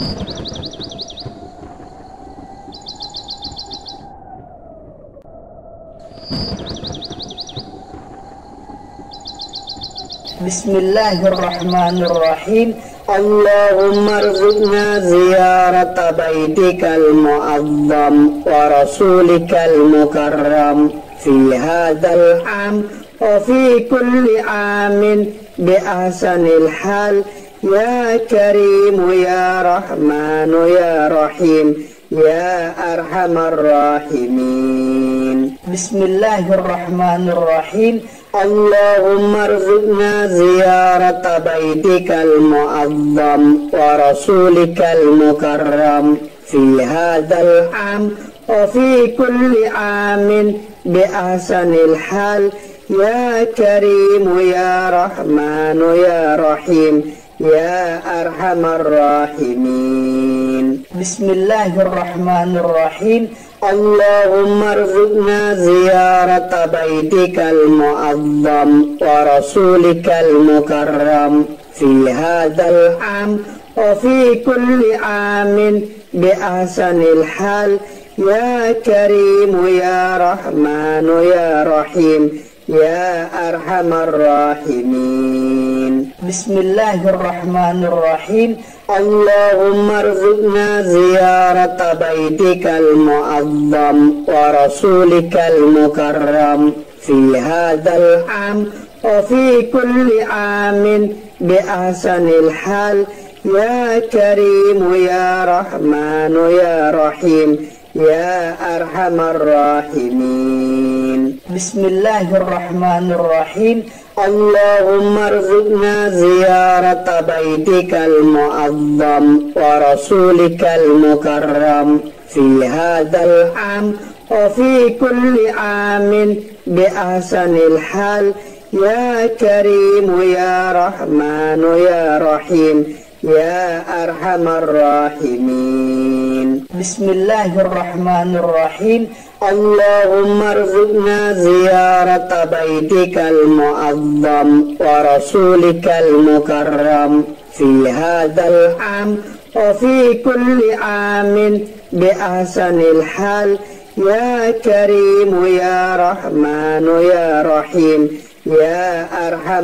بسم الله الرحمن الرحيم. اللهم ارزقنا زيارة بيتك المعظم ورسولك المكرم في هذا العام وفي كل عام بأحسن الحال يا كريم يا رحمن يا رحيم يا أرحم الراحمين. بسم الله الرحمن الرحيم. اللهم ارزقنا زيارة بيتك المعظم ورسولك المكرم في هذا العام وفي كل عام بأحسن الحال يا كريم يا رحمن يا رحيم يا أرحم الراحمين. بسم الله الرحمن الرحيم. اللهم ارزقنا زيارة بيتك المعظم ورسولك المكرم في هذا العام وفي كل عام بأحسن الحال يا كريم يا رحمن يا رحيم يا أرحم الراحمين. بسم الله الرحمن الرحيم. اللهم ارزقنا زيارة بيتك المعظم ورسولك المكرم في هذا العام وفي كل عام بأحسن الحال يا كريم يا رحمن يا رحيم يا أرحم الراحمين. بسم الله الرحمن الرحيم. اللهم ارزقنا زيارة بيتك المعظم ورسولك المكرم في هذا العام وفي كل عام بأحسن الحال يا كريم يا رحمن يا رحيم يا أرحم الراحمين. بسم الله الرحمن الرحيم. اللهم ارزقنا زيارة بيتك المعظم ورسولك المكرم في هذا العام وفي كل عام بأحسن الحال يا كريم يا رحمن يا رحيم يا أرحم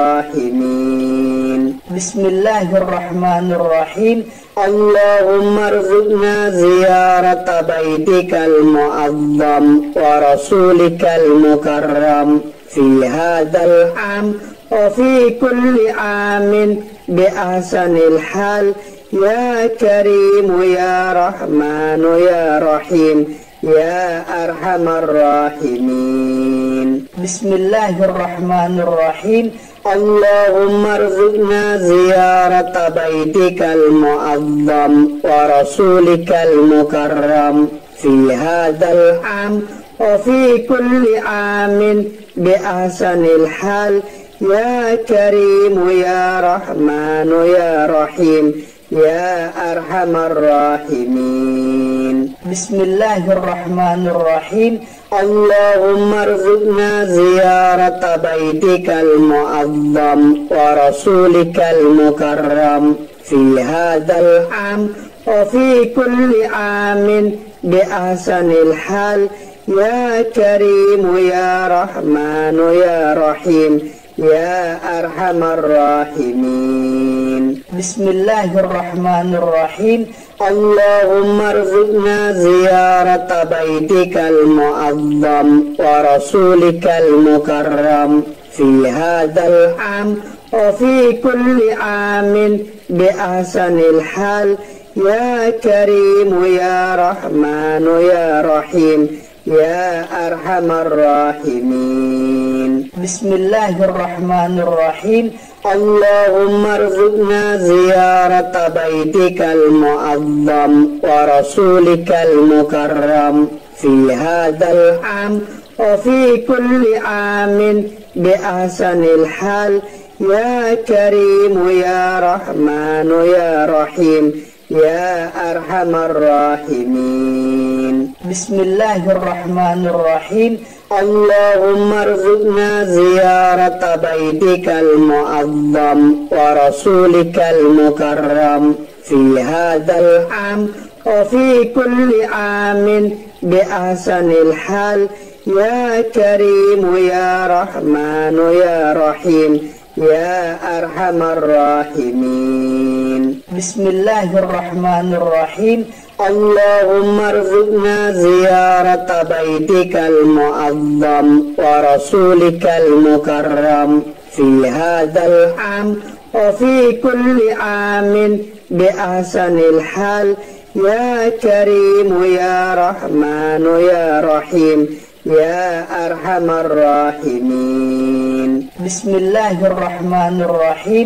الراحمين. بسم الله الرحمن الرحيم. اللهم ارزقنا زيارة بيتك المعظم ورسولك المكرم في هذا العام وفي كل عام بأحسن الحال يا كريم يا رحمن يا رحيم يا أرحم الراحمين. بسم الله الرحمن الرحيم. اللهم ارزقنا زيارة بيتك المعظم ورسولك المكرم في هذا العام وفي كل عام بأحسن الحال يا كريم يا رحمن يا رحيم يا أرحم الراحمين. بسم الله الرحمن الرحيم. اللهم ارزقنا زيارة بيتك المعظم ورسولك المكرم في هذا العام وفي كل عام بأحسن الحال يا كريم يا رحمن يا رحيم يا أرحم الراحمين. بسم الله الرحمن الرحيم. اللهم ارزقنا زيارة بيتك المعظم ورسولك المكرم في هذا العام وفي كل عام بأحسن الحال يا كريم يا رحمن يا رحيم يا أرحم الراحمين. بسم الله الرحمن الرحيم. اللهم ارزقنا زيارة بيتك المعظم ورسولك المكرم في هذا العام وفي كل عام بأحسن الحال يا كريم يا رحمن يا رحيم يا أرحم الراحمين. بسم الله الرحمن الرحيم. اللهم ارزقنا زيارة بيتك المعظم ورسولك المكرم في هذا العام وفي كل عام بأحسن الحال يا كريم يا رحمن يا رحيم يا أرحم الراحمين. بسم الله الرحمن الرحيم. اللهم ارزقنا زيارة بيتك المعظم ورسولك المكرم في هذا العام وفي كل عام بأحسن الحال يا كريم يا رحمن يا رحيم يا أرحم الراحمين. بسم الله الرحمن الرحيم.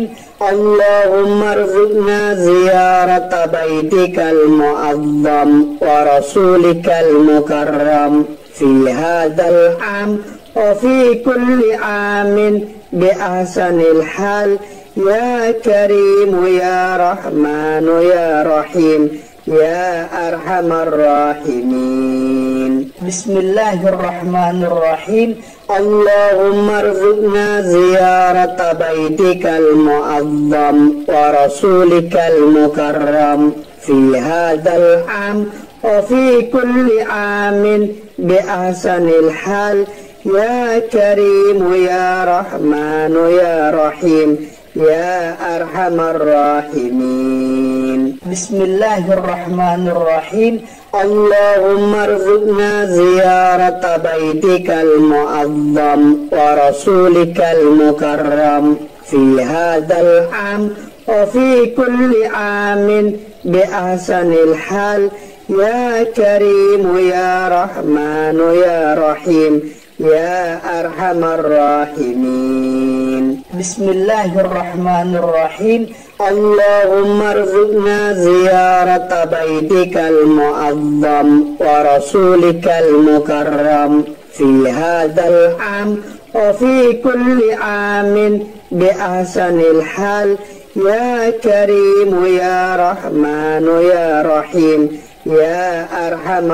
اللهم ارزقنا زيارة بيتك المعظم ورسولك المكرم في هذا العام وفي كل عام بأحسن الحال يا كريم يا رحمن يا رحيم يا أرحم الراحمين. بسم الله الرحمن الرحيم. اللهم ارزقنا زيارة بيتك المعظم ورسولك المكرم في هذا العام وفي كل عام بأحسن الحال يا كريم يا رحمن يا رحيم يا أرحم الراحمين. بسم الله الرحمن الرحيم. اللهم ارزقنا زيارة بيتك المعظم ورسولك المكرم في هذا العام وفي كل عام بأحسن الحال يا كريم يا رحمن يا رحيم يا أرحم الراحمين. بسم الله الرحمن الرحيم. اللهم ارزقنا زيارة بيتك المعظم ورسولك المكرم في هذا العام وفي كل عام بأحسن الحال يا كريم يا رحمن يا رحيم يا أرحم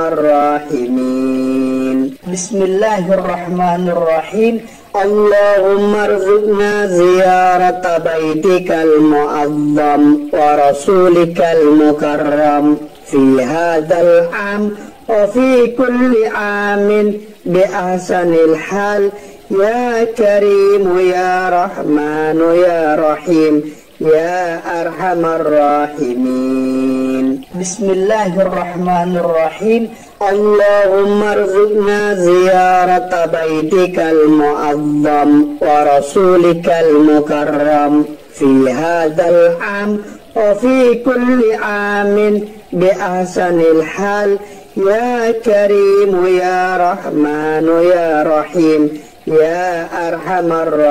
الراحمين. بسم الله الرحمن الرحيم. اللهم ارزقنا زيارة بيتك المعظم ورسولك المكرم في هذا العام وفي كل عام بأحسن الحال يا كريم يا رحمن يا رحيم يا أرحم الراحمين. بسم الله الرحمن الرحيم. اللهم ارزقنا زيارة بيتك المعظم ورسولك المكرم في هذا العام وفي كل عام بأحسن الحال يا كريم يا رحمن يا رحيم يا أرحم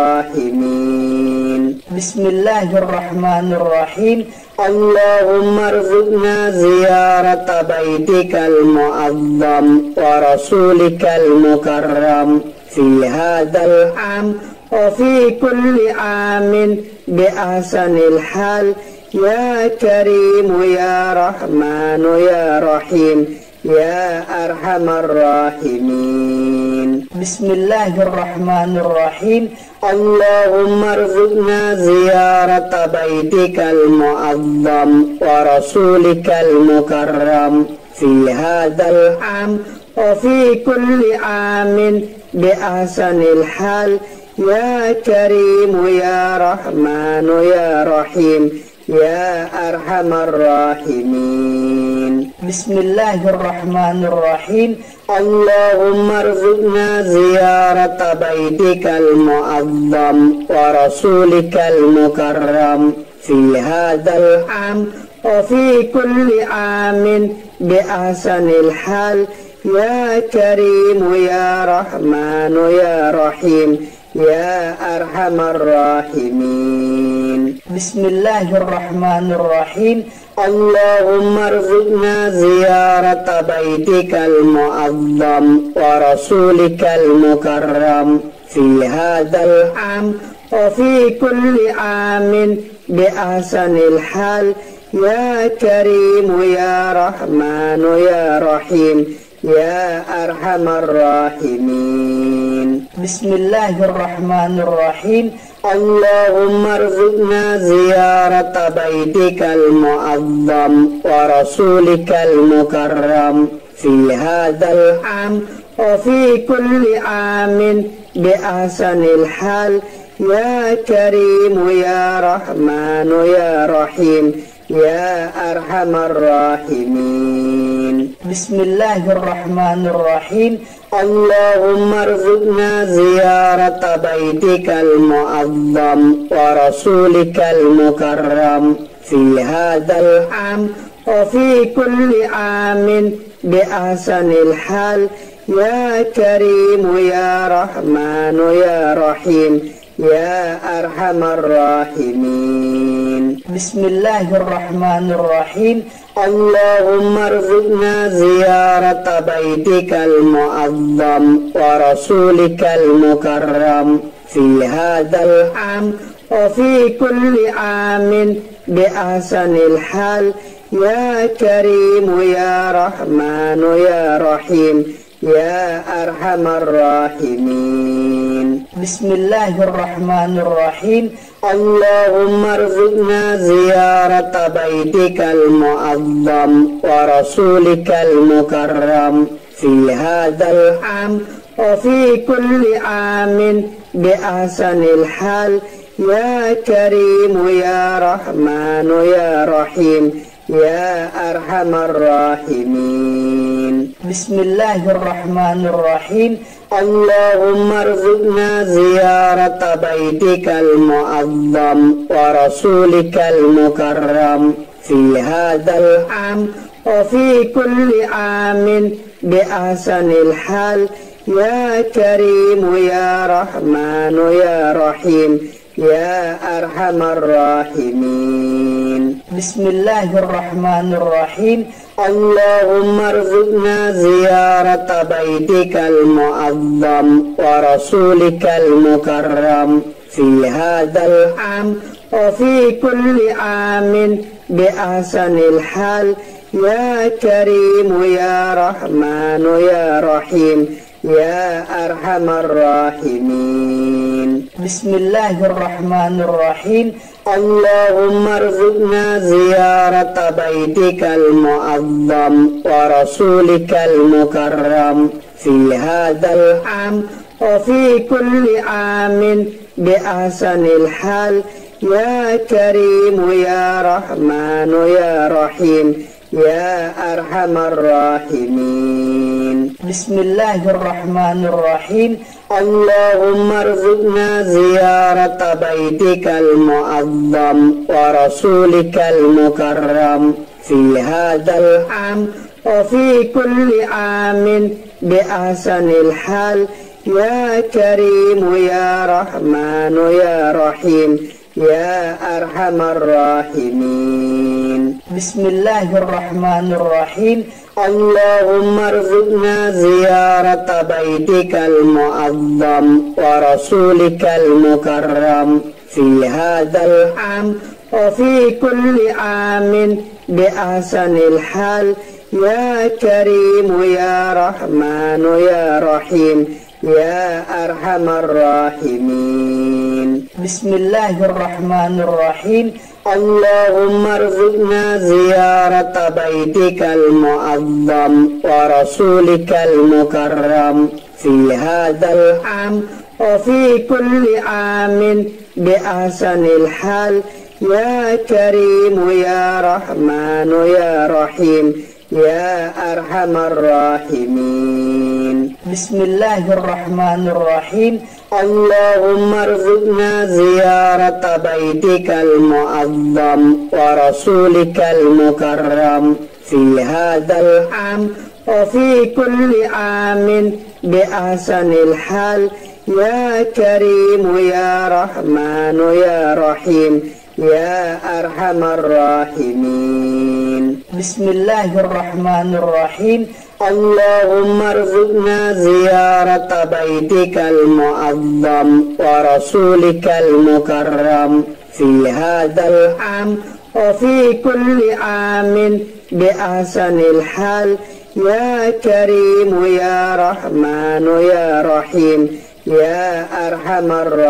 الراحمين. بسم الله الرحمن الرحيم. اللهم ارزقنا زيارة بيتك المعظم ورسولك المكرم في هذا العام وفي كل عام بأحسن الحال يا كريم يا رحمن يا رحيم يا أرحم الراحمين. بسم الله الرحمن الرحيم. اللهم ارزقنا زيارة بيتك المعظم ورسولك المكرم في هذا العام وفي كل عام بأحسن الحال يا كريم يا رحمن يا رحيم يا أرحم الراحمين. بسم الله الرحمن الرحيم. اللهم ارزقنا زيارة بيتك المعظم ورسولك المكرم في هذا العام وفي كل عام بأحسن الحال يا كريم يا رحمن يا رحيم يا أرحم الراحمين. بسم الله الرحمن الرحيم. اللهم ارزقنا زيارة بيتك المعظم ورسولك المكرم في هذا العام وفي كل عام بأحسن الحال يا كريم يا رحمن يا رحيم يا أرحم الراحمين. بسم الله الرحمن الرحيم. اللهم ارزقنا زيارة بيتك المعظم ورسولك المكرم في هذا العام وفي كل عام بأحسن الحال يا كريم يا رحمن يا رحيم يا أرحم الراحمين. بسم الله الرحمن الرحيم. اللهم ارزقنا زيارة بيتك المعظم ورسولك المكرم في هذا العام وفي كل عام بأحسن الحال يا كريم يا رحمن يا رحيم يا أرحم الراحمين. بسم الله الرحمن الرحيم. اللهم ارزقنا زيارة بيتك المعظم ورسولك المكرم في هذا العام وفي كل عام بأحسن الحال يا كريم يا رحمن يا رحيم يا أرحم الراحمين. بسم الله الرحمن الرحيم. اللهم ارزقنا زيارة بيتك المعظم ورسولك المكرم في هذا العام وفي كل عام بأحسن الحال يا كريم يا رحمن يا رحيم يا أرحم الراحمين. بسم الله الرحمن الرحيم. اللهم ارزقنا زيارة بيتك المعظم ورسولك المكرم في هذا العام وفي كل عام بأحسن الحال يا كريم يا رحمن يا رحيم يا أرحم الراحمين. بسم الله الرحمن الرحيم. اللهم ارزقنا زيارة بيتك المعظم ورسولك المكرم في هذا العام وفي كل عام بأحسن الحال يا كريم يا رحمن يا رحيم يا أرحم الراحمين. بسم الله الرحمن الرحيم. اللهم ارزقنا زيارة بيتك المعظم ورسولك المكرم في هذا العام وفي كل عام بأحسن الحال يا كريم يا رحمن يا رحيم يا أرحم الراحمين. بسم الله الرحمن الرحيم. اللهم ارزقنا زيارة بيتك المعظم ورسولك المكرم في هذا العام وفي كل عام بأحسن الحال يا كريم يا رحمن يا رحيم يا أرحم الراحمين. بسم الله الرحمن الرحيم. اللهم ارزقنا زيارة بيتك المعظم ورسولك المكرم في هذا العام وفي كل عام بأحسن الحال يا كريم يا رحمن يا رحيم يا أرحم الراحمين. بسم الله الرحمن الرحيم. اللهم ارزقنا زيارة بيتك المعظم ورسولك المكرم في هذا العام وفي كل عام بأحسن الحال يا كريم يا رحمن يا رحيم يا أرحم الراحمين. بسم الله الرحمن الرحيم. اللهم ارزقنا زيارة بيتك المعظم ورسولك المكرم في هذا العام وفي كل عام بأحسن الحال يا كريم يا رحمن يا رحيم يا أرحم الراحمين. بسم الله الرحمن الرحيم. اللهم ارزقنا زيارة بيتك المعظم ورسولك المكرم في هذا العام وفي كل عام بأحسن الحال يا كريم يا رحمن يا رحيم يا أرحم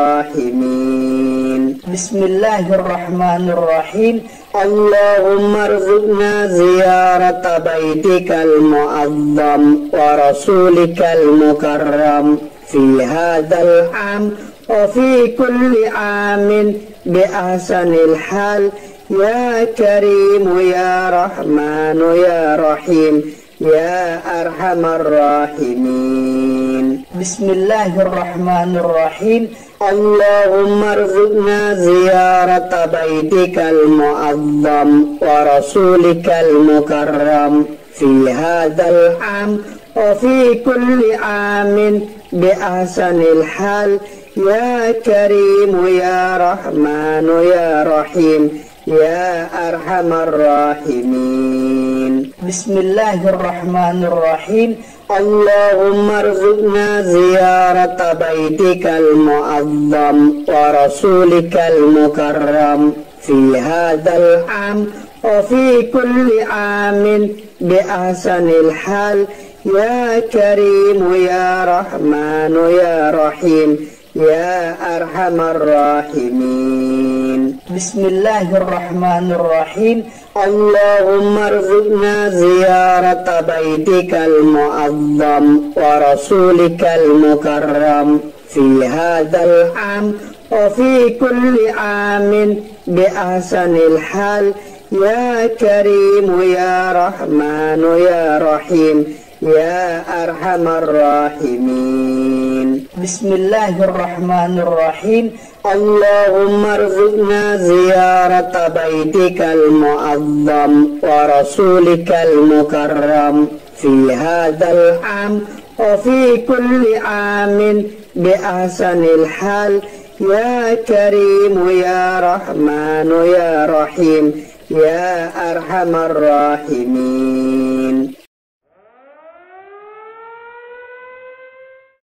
الراحمين بسم الله الرحمن الرحيم اللهم ارزقنا زيارة بيتك المعظم ورسولك المكرم في هذا العام وفي كل عام بأحسن الحال يا كريم يا رحمن يا رحيم يا أرحم الراحمين بسم الله الرحمن الرحيم اللهم ارزقنا زيارة بيتك المعظم ورسولك المكرم في هذا العام وفي كل عام بأحسن الحال يا كريم يا رحمن يا رحيم يا أرحم الراحمين بسم الله الرحمن الرحيم اللهم ارزقنا زيارة بيتك المعظم ورسولك المكرم في هذا العام وفي كل عام بأحسن الحال يا كريم يا رحمن يا رحيم يا أرحم الراحمين بسم الله الرحمن الرحيم اللهم ارزقنا زيارة بيتك المعظم ورسولك المكرم في هذا العام وفي كل عام بأحسن الحال يا كريم يا رحمن يا رحيم يا أرحم الراحمين بسم الله الرحمن الرحيم اللهم ارزقنا زيارة بيتك المعظم ورسولك المكرم في هذا العام وفي كل عام بأحسن الحال يا كريم يا رحمن يا رحيم يا أرحم الراحمين